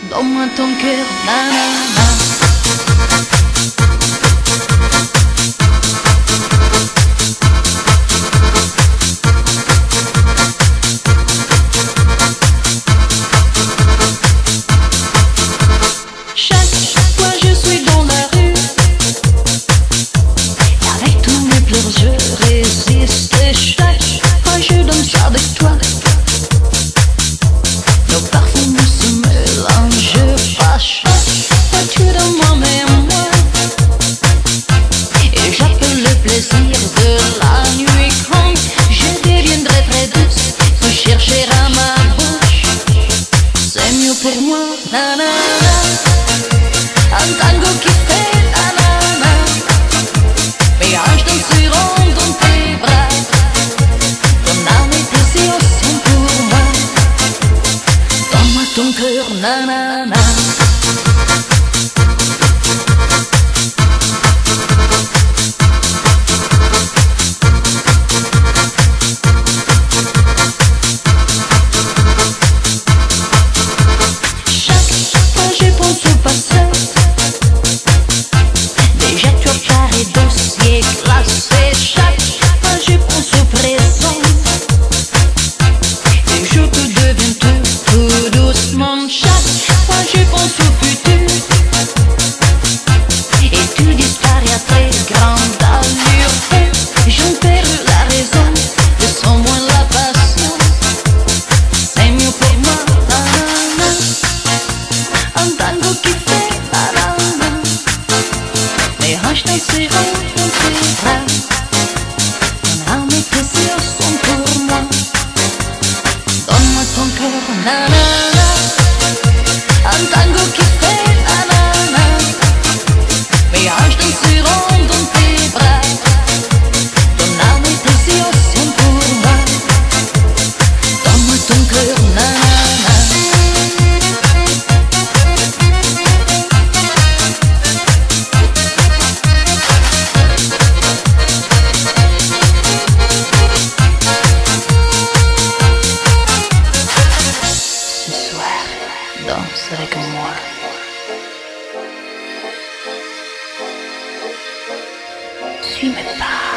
Donne-moi ton cœur, nanana. Chaque fois je suis dans la rue, avec tous mes pleurs je résiste. Et chaque fois je danse avec toi, nos parfums se mélangent. Pas chaque fois tu donnes moi même moi, et j'appelle le plaisir de la nuit. Quand je deviendrai très douce, sans chercher à ma bouche, c'est mieux pour moi, nanana. Un tango qui fait nanana, mes hanches danseront dans tes bras, ton âme et tes yeux sont pour moi. Donne-moi ton cœur, nanana. Chaque fois je pense au passé, déjà tu as paré dossier classé. Chaque fois je pense au présent, et je te deviens tout doucement. Chaque fois je pense au futur, et tu disparais à très grande allure. Et j'en perds la raison, je sens moins la passion. C'est mieux pour moi, nanana. Un tango qui fait nanana, mes hanches danseront dans tes bras, ton âme et tes yeux sont pour moi. Donne-moi ton cœur, nanana. Un tango qui fait nanana, mes hanches danseront dans tes bras, ton âme et tes yeux sont pour moi. Donne-moi ton cœur, nanana. Ce soir, danse avec moi. Suis mes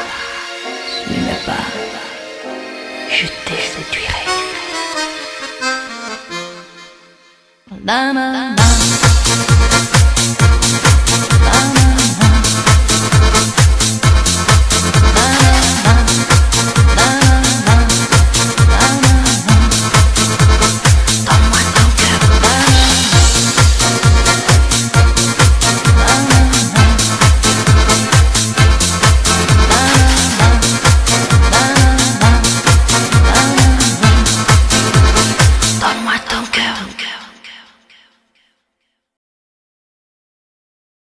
pas, je te séduirai. Nanana.